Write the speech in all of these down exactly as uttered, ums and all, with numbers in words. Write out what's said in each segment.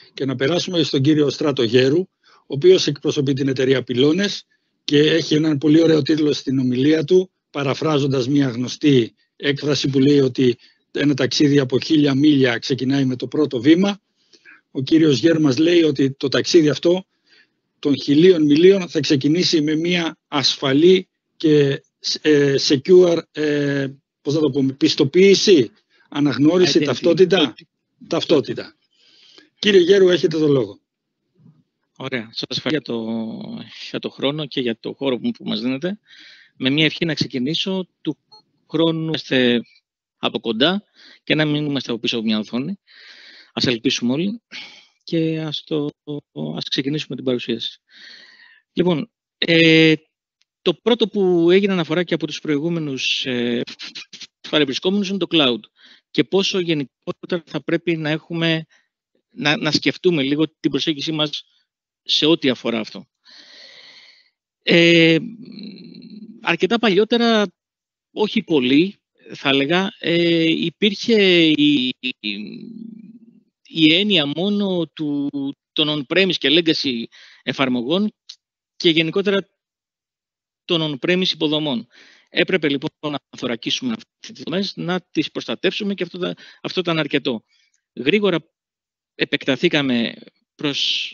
και να περάσουμε στον κύριο Στράτο Γέρου, ο οποίος εκπροσωπεί την εταιρεία Pylones και έχει έναν πολύ ωραίο τίτλο στην ομιλία του, παραφράζοντας μια γνωστή έκφραση που λέει ότι ένα ταξίδι από χίλια μίλια ξεκινάει με το πρώτο βήμα. Ο κύριος Γέρου μας λέει ότι το ταξίδι αυτό των χιλίων μιλίων θα ξεκινήσει με μια ασφαλή και ε, secure, ε, πώς θα το πούμε, πιστοποίηση, αναγνώριση, ταυτότητα. ταυτότητα. Κύριε Γέρου, έχετε το λόγο. Ωραία. Σας ευχαριστώ για το, για το χρόνο και για το χώρο που μας δίνετε. Με μια ευχή να ξεκινήσω, του χρόνου είμαστε από κοντά και να μην είμαστε από πίσω από μια οθόνη. Ας ελπίσουμε όλοι και ας, το, ας ξεκινήσουμε την παρουσίαση. Λοιπόν, ε, το πρώτο που έγινε αναφορά και από τους προηγούμενους ε, παρευρισκόμενους είναι το cloud και πόσο γενικότερα θα πρέπει να, έχουμε, να, να σκεφτούμε λίγο την προσέγγιση μας σε ό,τι αφορά αυτό. Ε, αρκετά παλιότερα, όχι πολύ, θα έλεγα, ε, υπήρχε η, η, η έννοια μόνο του, των on-premise και legacy εφαρμογών και γενικότερα των on-premise υποδομών. Έπρεπε λοιπόν να θωρακίσουμε αυτές τις δομές, να τις προστατεύσουμε και αυτό, αυτό ήταν αρκετό. Γρήγορα επεκταθήκαμε προς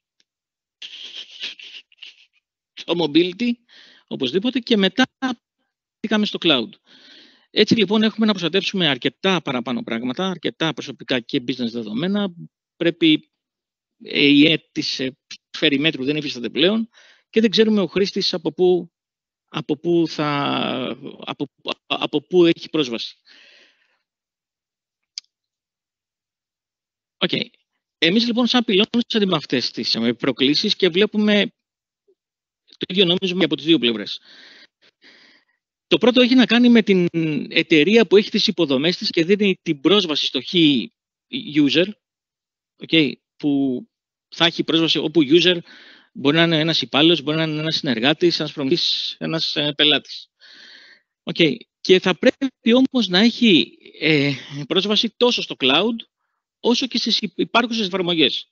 το mobility, οπωσδήποτε, και μετά πήγαμε στο cloud. Έτσι λοιπόν έχουμε να προστατεύσουμε αρκετά παραπάνω πράγματα, αρκετά προσωπικά και business δεδομένα. Πρέπει η αίτηση φέρει μέτρου δεν υφίσταται πλέον και δεν ξέρουμε ο χρήστης από πού, από πού, θα, από, από πού έχει πρόσβαση. Okay. Εμείς λοιπόν σαν Pylones αντιμετωπίζουμε αυτές τις προκλήσεις και βλέπουμε το ίδιο νόμισμα από τις δύο πλευρές. Το πρώτο έχει να κάνει με την εταιρεία που έχει τις υποδομές της και δίνει την πρόσβαση στο χι user, okay, που θα έχει πρόσβαση όπου user μπορεί να είναι ένας υπάλληλος, μπορεί να είναι ένας συνεργάτης, ένας προμηθευτής, ένας ε, πελάτης. Okay. Και θα πρέπει όμως να έχει ε, πρόσβαση τόσο στο cloud, όσο και στις υπάρχουσες εφαρμογές.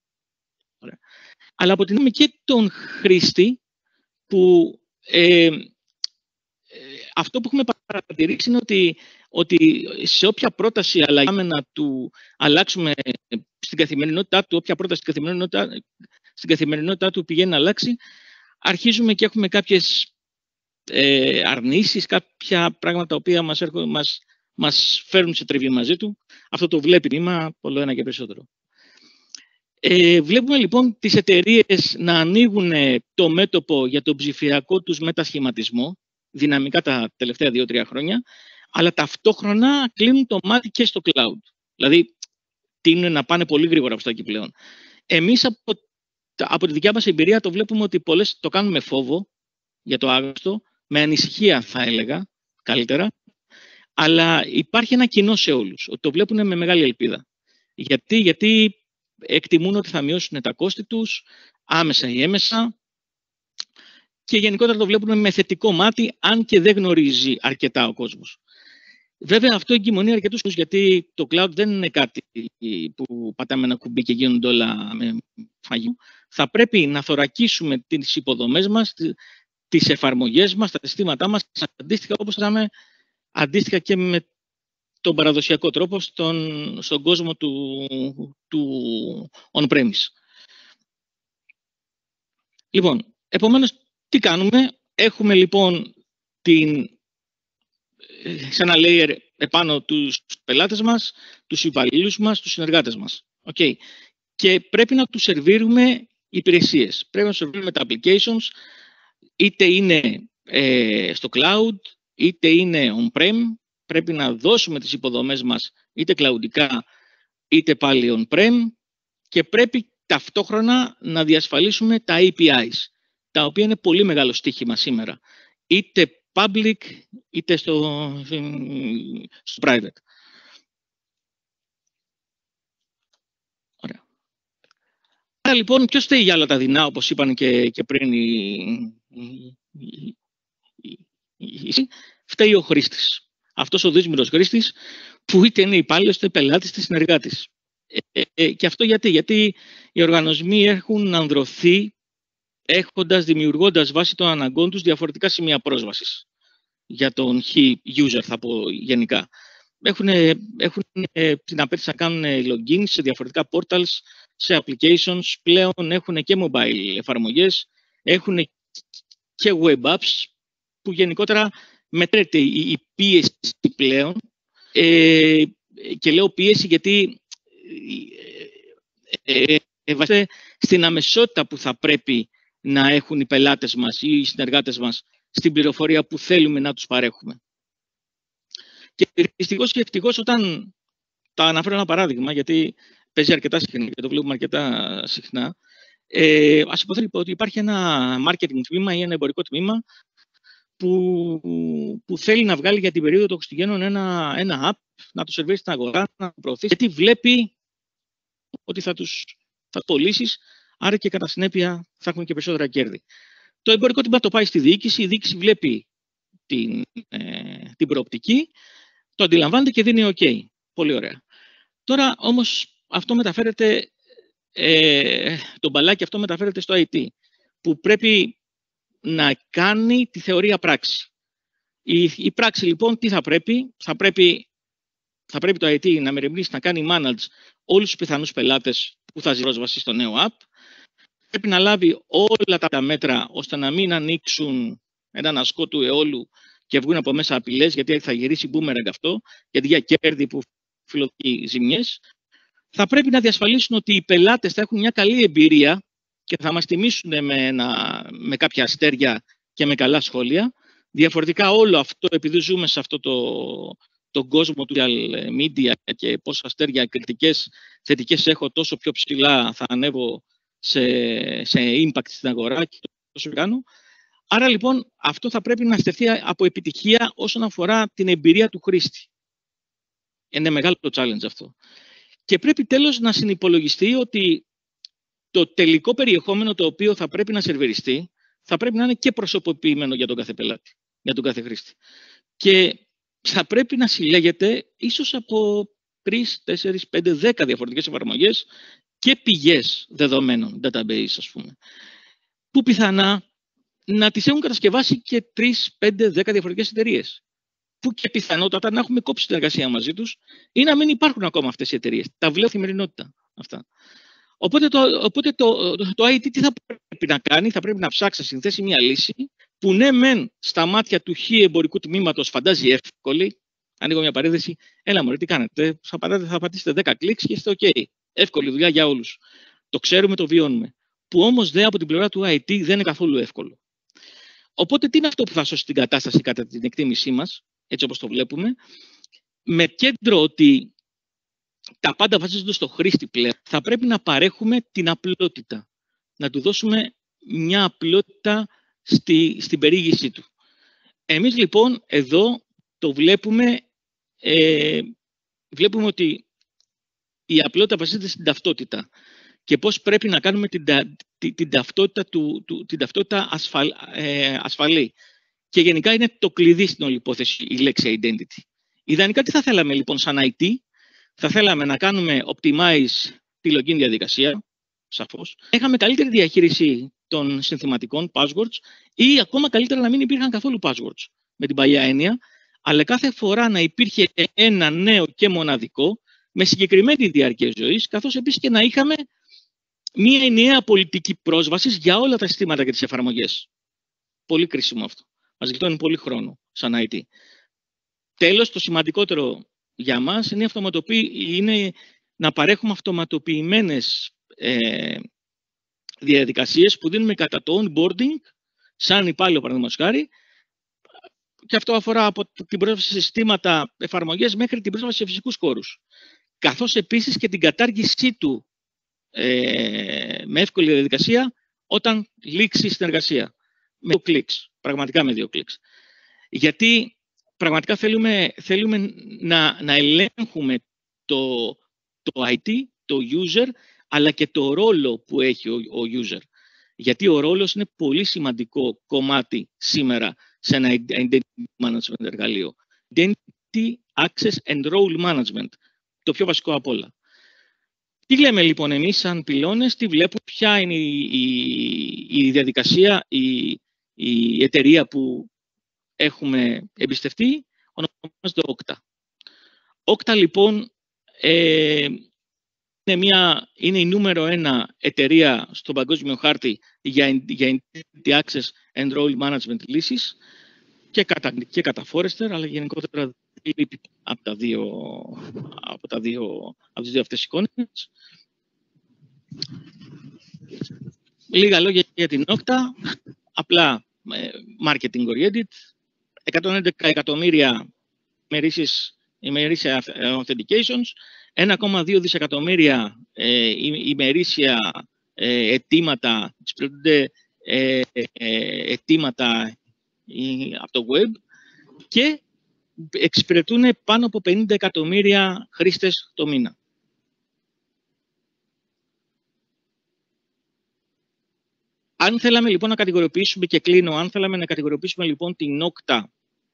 Αλλά από την άλλη και τον χρήστη, που ε, αυτό που έχουμε παρατηρήσει είναι ότι, ότι σε όποια πρόταση αλλαγάμε να του αλλάξουμε στην καθημερινότητά του, όποια πρόταση στην καθημερινότητά, στην καθημερινότητά του πηγαίνει να αλλάξει, αρχίζουμε και έχουμε κάποιες ε, αρνήσεις, κάποια πράγματα τα οποία μας, έρχονται, μας, μας φέρουν σε τριβή μαζί του. Αυτό το βλέπει νήμα, όλο ένα και περισσότερο. Ε, βλέπουμε λοιπόν τις εταιρείες να ανοίγουν το μέτωπο για τον ψηφιακό τους μετασχηματισμό, δυναμικά τα τελευταία δύο τρία χρόνια, αλλά ταυτόχρονα κλείνουν το μάτι και στο cloud. Δηλαδή, τείνουν να πάνε πολύ γρήγορα προς τα εκεί πλέον. Εμείς από, από τη δικιά μας εμπειρία το βλέπουμε ότι πολλές το κάνουν με φόβο για το άγνωστο, με ανησυχία θα έλεγα, καλύτερα, αλλά υπάρχει ένα κοινό σε όλους, ότι το βλέπουν με μεγάλη ελπίδα. Γιατί, γιατί εκτιμούν ότι θα μειώσουν τα κόστη τους, άμεσα ή έμεσα, και γενικότερα το βλέπουν με θετικό μάτι, αν και δεν γνωρίζει αρκετά ο κόσμος. Βέβαια, αυτό εγκυμονεί αρκετούς, γιατί το cloud δεν είναι κάτι που πατάμε ένα κουμπί και γίνονται όλα με φαγή. Θα πρέπει να θωρακίσουμε τις υποδομές μας, τις εφαρμογές μας, τα συστήματά μας, αντίστοιχα όπως είδαμε, αντίστοιχα και με τον παραδοσιακό τρόπο στον, στον κόσμο του, του on-premise. Λοιπόν, επομένως, τι κάνουμε? Έχουμε λοιπόν την, σε ένα layer επάνω τους πελάτες μας, τους υπαλλήλους μας, τους συνεργάτες μας. Okay. Και πρέπει να τους σερβίρουμε υπηρεσίες. Πρέπει να τους σερβίρουμε τα applications, είτε είναι ε, στο cloud, είτε είναι on-prem. Πρέπει να δώσουμε τις υποδομές μας είτε cloudικά, είτε πάλι on-prem, και πρέπει ταυτόχρονα να διασφαλίσουμε τα έι πι άις, τα οποία είναι πολύ μεγάλο στοίχημα σήμερα, είτε public, είτε στο, στο private. Ωραία. Άρα λοιπόν, ποιος φταίει για όλα τα δεινά, όπως είπαν και, και πριν οι, οι, οι, οι, οι, φταίει ο χρήστης. Αυτός ο δύσμηρος χρήστης, που είτε είναι υπάλληλος, είτε πελάτης, είτε συνεργάτης. Ε, ε, και αυτό γιατί, γιατί οι οργανισμοί έχουν ανδρωθεί έχοντας, δημιουργώντας βάσει των αναγκών τους διαφορετικά σημεία πρόσβασης για τον user, θα πω γενικά. Έχουν, έχουν την απέτηση να κάνουν login σε διαφορετικά portals, σε applications, πλέον έχουν και mobile εφαρμογές, έχουν και web apps, που γενικότερα μετρέται η, η πίεση πλέον. Ε, και λέω πίεση γιατί ε, ε, ε, βασίζεται στην αμεσότητα που θα πρέπει να έχουν οι πελάτες μας ή οι συνεργάτες μας στην πληροφορία που θέλουμε να τους παρέχουμε. Και δυστυχώς και ευτυχώς, όταν τα αναφέρω ένα παράδειγμα, γιατί παίζει αρκετά συχνά και το βλέπουμε αρκετά συχνά, ε, ας υποθέτω ότι υπάρχει ένα marketing τμήμα ή ένα εμπορικό τμήμα που, που θέλει να βγάλει για την περίοδο των Χριστουγέννων ένα, ένα app, να το σερβίρει στην αγορά, να το προωθήσει, γιατί βλέπει ότι θα τους θα πωλήσεις, άρα και κατά συνέπεια θα έχουμε και περισσότερα κέρδη. Το εμπορικό τμήμα το πάει στη διοίκηση, η διοίκηση βλέπει την, ε, την προοπτική, το αντιλαμβάνεται και δίνει OK. Πολύ ωραία. Τώρα όμως αυτό μεταφέρεται, ε, το μπαλάκι αυτό μεταφέρεται στο άι τι, που πρέπει να κάνει τη θεωρία πράξη. Η, η πράξη λοιπόν τι θα πρέπει, θα πρέπει, θα πρέπει το άι τι να μεριμνήσει να κάνει manage όλους τους πιθανούς πελάτες που θα ζητήσουν πρόσβαση στο νέο app. Πρέπει να λάβει όλα τα μέτρα ώστε να μην ανοίξουν έναν ασκό του αιώλου και βγουν από μέσα απειλές, γιατί θα γυρίσει boomerang αυτό, γιατί για κέρδη που φιλοδοεί ζημιές. Θα πρέπει να διασφαλίσουν ότι οι πελάτες θα έχουν μια καλή εμπειρία και θα μας τιμήσουν με, ένα, με κάποια αστέρια και με καλά σχόλια. Διαφορετικά όλο αυτό, επειδή ζούμε σε αυτό το, τον κόσμο του social media και πόσα αστέρια κριτικές, θετικές έχω, τόσο πιο ψηλά θα ανέβω σε, σε impact στην αγορά και τόσο κάνω. Άρα λοιπόν αυτό θα πρέπει να στεφθεί από επιτυχία όσον αφορά την εμπειρία του χρήστη. Είναι μεγάλο το challenge αυτό. Και πρέπει τέλος να συνυπολογιστεί ότι το τελικό περιεχόμενο το οποίο θα πρέπει να σερβεριστεί θα πρέπει να είναι και προσωποποιημένο για τον κάθε πελάτη, για τον κάθε χρήστη. Και θα πρέπει να συλλέγεται ίσως από τρεις, τέσσερις, πέντε, δέκα διαφορετικές εφαρμογές και πηγές δεδομένων, database ας πούμε, που πιθανά να τις έχουν κατασκευάσει και τρεις, πέντε, δέκα διαφορετικές εταιρείες. Που και πιθανότατα να έχουμε κόψει την εργασία μαζί τους ή να μην υπάρχουν ακόμα αυτές οι εταιρείες. Τα βλέπω καθημερινότητα αυτά. Οπότε, το, οπότε το, το, το άι τι τι θα πρέπει να κάνει, θα πρέπει να ψάξει να συνθέσει μια λύση που ναι μεν στα μάτια του χ εμπορικού τμήματος φαντάζει εύκολη. Ανοίγω μια παρένθεση, έλα μωρέ τι κάνετε, θα, πατάτε, θα πατήσετε δέκα κλικς και είστε OK. Εύκολη δουλειά για όλους. Το ξέρουμε, το βιώνουμε. Που όμως δε από την πλευρά του άι τι δεν είναι καθόλου εύκολο. Οπότε τι είναι αυτό που θα σώσει την κατάσταση κατά την εκτίμησή μας, έτσι όπως το βλέπουμε, με κέντρο ότι τα πάντα βασίζονται στο χρήστη πλέον. Θα πρέπει να παρέχουμε την απλότητα. Να του δώσουμε μια απλότητα στη, στην περιήγησή του. Εμείς λοιπόν εδώ το βλέπουμε, ε, βλέπουμε ότι η απλότητα βασίζεται στην ταυτότητα και πώς πρέπει να κάνουμε την, την, την ταυτότητα, του, του, την ταυτότητα ασφαλ, ε, ασφαλή. Και γενικά είναι το κλειδί στην όλη υπόθεση η λέξη identity. Ιδανικά τι θα θέλαμε λοιπόν σαν άι τι, θα θέλαμε να κάνουμε optimize τη login διαδικασία, σαφώς. Έχαμε καλύτερη διαχείριση των συνθηματικών passwords ή ακόμα καλύτερα να μην υπήρχαν καθόλου passwords με την παλιά έννοια, αλλά κάθε φορά να υπήρχε ένα νέο και μοναδικό με συγκεκριμένη διάρκεια ζωής, καθώς επίσης και να είχαμε μία ενιαία πολιτική πρόσβασης για όλα τα συστήματα και τις εφαρμογές. Πολύ κρίσιμο αυτό. Μας γλιτώνει πολύ χρόνο σαν άι τι. Τέλος, το σημαντικότερο για μας είναι, είναι να παρέχουμε αυτοματοποιημένες ε, διαδικασίες που δίνουμε κατά το onboarding, σαν υπάλληλο παραδείγματος χάρη, και αυτό αφορά από την πρόσβαση σε συστήματα εφαρμογές μέχρι την πρόσβαση σε φυσικούς χώρους. Καθώς επίσης και την κατάργησή του ε, με εύκολη διαδικασία όταν λήξει η συνεργασία. Με δύο κλικς, πραγματικά με δύο κλικς. Γιατί πραγματικά θέλουμε, θέλουμε να, να ελέγχουμε το, το άι τι, το user, αλλά και το ρόλο που έχει ο, ο user. Γιατί ο ρόλος είναι πολύ σημαντικό κομμάτι σήμερα σε ένα identity management εργαλείο. Identity, access and role management. Το πιο βασικό απ' όλα. Τι λέμε λοιπόν εμείς σαν πυλώνες, τι βλέπουμε, ποια είναι η, η, η διαδικασία, η, η εταιρεία που έχουμε εμπιστευτεί, ονομάζεται ο όκτα. όκτα λοιπόν ε, είναι, μια, είναι η νούμερο ένα εταιρεία στον παγκόσμιο χάρτη για, για Entity Access and Role Management λύσεις και κατά, και κατά Forrester, αλλά γενικότερα από, τα δύο, από, τα δύο, από τις δύο αυτές εικόνες. Λίγα λόγια για την όκτα, απλά marketing oriented, εκατόν έντεκα εκατομμύρια ημερήσια authentications, ένα κόμμα δύο δισεκατομμύρια ε, ημερήσια ε, αιτήματα, ε, ε, αιτήματα ε, από το web και εξυπηρετούν πάνω από πενήντα εκατομμύρια χρήστες το μήνα. Αν θέλαμε λοιπόν να κατηγοριοποιήσουμε, και κλείνω, αν θέλαμε να κατηγοριοποιήσουμε λοιπόν την όκτα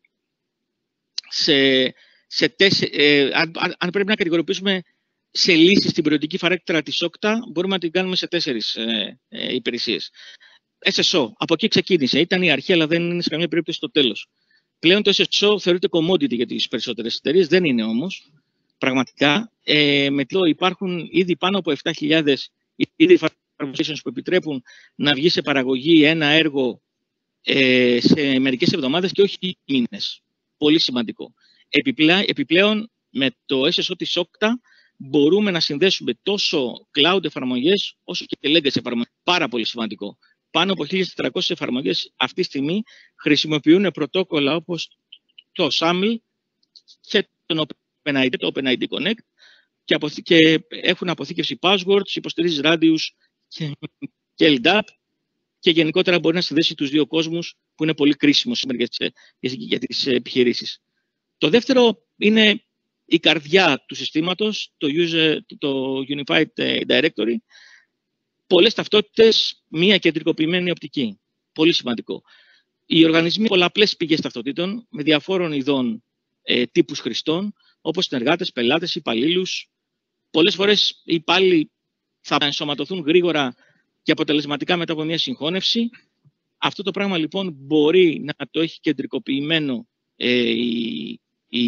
σε, σε τέσσε, ε, αν, αν πρέπει να κατηγοριοποιήσουμε σε λύσεις την περιοδική χαρακτήρα της όκτα, μπορούμε να την κάνουμε σε τέσσερις ε, ε, υπηρεσίες. ες ες ο, από εκεί ξεκίνησε, ήταν η αρχή, αλλά δεν είναι σε καμία περίπτωση το τέλος. Πλέον το ες ες ο θεωρείται commodity για τις περισσότερες εταιρείες, δεν είναι όμως. Πραγματικά, ε, με το υπάρχουν ήδη πάνω από επτά χιλιάδες ήδη που επιτρέπουν να βγει σε παραγωγή ένα έργο ε, σε μερικές εβδομάδες και όχι μήνες. Πολύ σημαντικό. Επιπλέ, επιπλέον, με το ες ες ο της όκτα μπορούμε να συνδέσουμε τόσο cloud εφαρμογές όσο και legacy εφαρμογές. Πάρα πολύ σημαντικό. Πάνω από χίλιες τετρακόσιες εφαρμογές αυτή τη στιγμή χρησιμοποιούν πρωτόκολλα όπως το σάμλ και το OpenID, το OpenID Connect και, αποθ, και έχουν αποθήκευση passwords, υποστηρίζει radius και, και ελ ντι έι πι και γενικότερα μπορεί να συνδέσει τους δύο κόσμους που είναι πολύ κρίσιμο σήμερα για, για τις επιχειρήσεις. Το δεύτερο είναι η καρδιά του συστήματος, το, user, το Unified Directory. Πολλές ταυτότητες, μία κεντρικοποιημένη οπτική. Πολύ σημαντικό. Οι οργανισμοί πολλαπλές πηγές ταυτοτήτων με διαφόρων ειδών ε, τύπους χρηστών, όπως συνεργάτες, πελάτες, υπαλλήλους. Πολλές φορές οι υπάλληλοι θα ενσωματωθούν γρήγορα και αποτελεσματικά μετά από μια συγχώνευση. Αυτό το πράγμα λοιπόν μπορεί να το έχει κεντρικοποιημένο ε, η, η,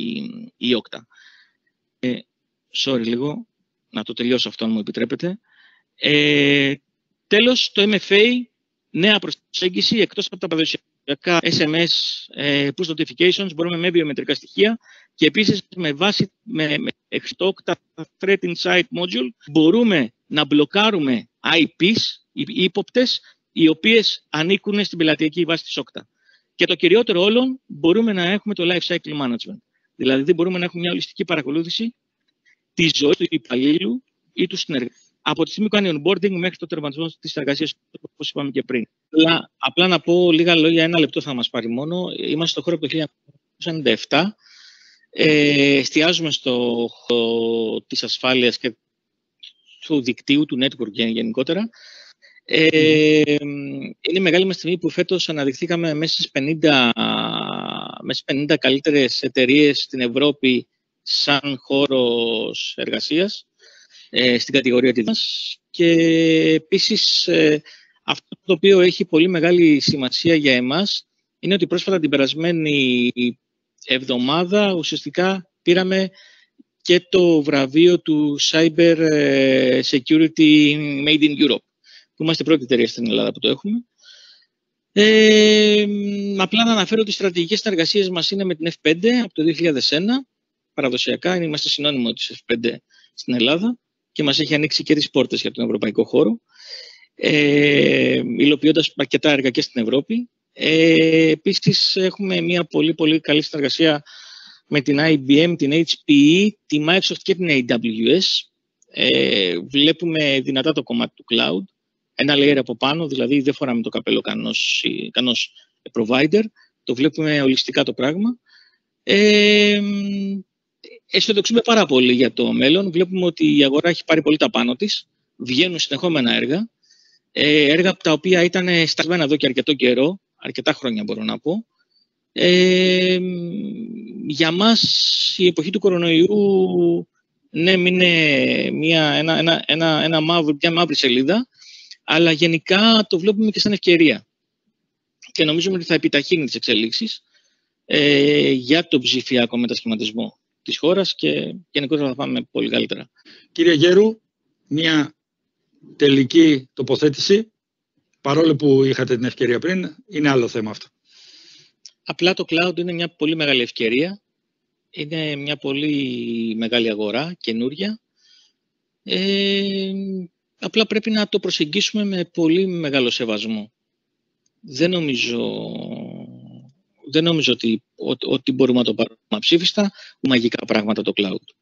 η όκτα. Ε, sorry λίγο, να το τελειώσω αυτό αν μου επιτρέπετε. Ε, τέλος, το εμ εφ έι, νέα προσέγγιση, εκτός από τα παραδοσιακά ες εμ ες, ε, push notifications, μπορούμε με βιομετρικά στοιχεία και επίσης με βάση με, με το OKTA Threat Insight Module μπορούμε να μπλοκάρουμε άι πις, ύποπτες, οι οποίες ανήκουν στην πελατειακή βάση της όκτα. Και το κυριότερο όλων, μπορούμε να έχουμε το life cycle management. Δηλαδή, μπορούμε να έχουμε μια ολιστική παρακολούθηση της ζωής του υπαλλήλου ή του συνεργάτη. Από τη στιγμή που κάνει onboarding μέχρι το τερματισμό της εργασίας, όπως είπαμε και πριν. Απλά, απλά να πω λίγα λόγια, ένα λεπτό θα μας πάρει μόνο. Είμαστε στο χώρο από το χίλια εννιακόσια ενενήντα επτά. Ε, εστιάζουμε στο χώρο της ασφάλειας και του δικτύου, του network γενικότερα. Ε, είναι μεγάλη μας τιμή που φέτος αναδειχθήκαμε μέσα στις πενήντα, μέσα στις πενήντα καλύτερες εταιρείες στην Ευρώπη σαν χώρος εργασίας ε, στην κατηγορία της μας. Και επίσης ε, αυτό το οποίο έχει πολύ μεγάλη σημασία για εμάς είναι ότι πρόσφατα την περασμένη εβδομάδα ουσιαστικά πήραμε και το βραβείο του Cyber Security Made in Europe, που είμαστε πρώτη εταιρεία στην Ελλάδα που το έχουμε. Ε, απλά να αναφέρω ότι οι στρατηγικές συνεργασίες μας είναι με την εφ πέντε από το δύο χιλιάδες ένα. Παραδοσιακά είμαστε συνώνυμο της εφ πέντε στην Ελλάδα και μας έχει ανοίξει και τις πόρτες για τον ευρωπαϊκό χώρο, ε, υλοποιώντας αρκετά έργα και στην Ευρώπη. Ε, επίσης έχουμε μια πολύ πολύ καλή συνεργασία με την άι μπι εμ, την έιτς πι ι, τη Microsoft και την έι ντάμπλιου ες. Ε, βλέπουμε δυνατά το κομμάτι του cloud. Ένα layer από πάνω, δηλαδή δεν φοράμε το καπέλο κανός, κανός provider. Το βλέπουμε ολιστικά το πράγμα. Ε, αισιοδοξούμε πάρα πολύ για το μέλλον. Βλέπουμε ότι η αγορά έχει πάρει πολύ τα πάνω της. Βγαίνουν συνεχόμενα έργα. Ε, έργα τα οποία ήταν στασμένα εδώ και αρκετό καιρό. Αρκετά χρόνια μπορώ να πω. Ε, για μας η εποχή του κορονοϊού ναι, είναι μια, ένα, ένα, ένα, ένα μαύρο, μια μαύρη σελίδα, αλλά γενικά το βλέπουμε και σαν ευκαιρία. Και νομίζουμε ότι θα επιταχύνει τις εξελίξεις ε, για τον ψηφιακό μετασχηματισμό της χώρας και γενικότερα θα πάμε πολύ καλύτερα. Κύριε Γέρου, μια τελική τοποθέτηση, παρόλο που είχατε την ευκαιρία πριν, είναι άλλο θέμα αυτό. Απλά το cloud είναι μια πολύ μεγάλη ευκαιρία, είναι μια πολύ μεγάλη αγορά, καινούρια. Ε, απλά πρέπει να το προσεγγίσουμε με πολύ μεγάλο σεβασμό. Δεν νομίζω, δεν νομίζω ότι, ότι, ότι μπορούμε να το πάρουμε αψήφιστα, μαγικά πράγματα το cloud.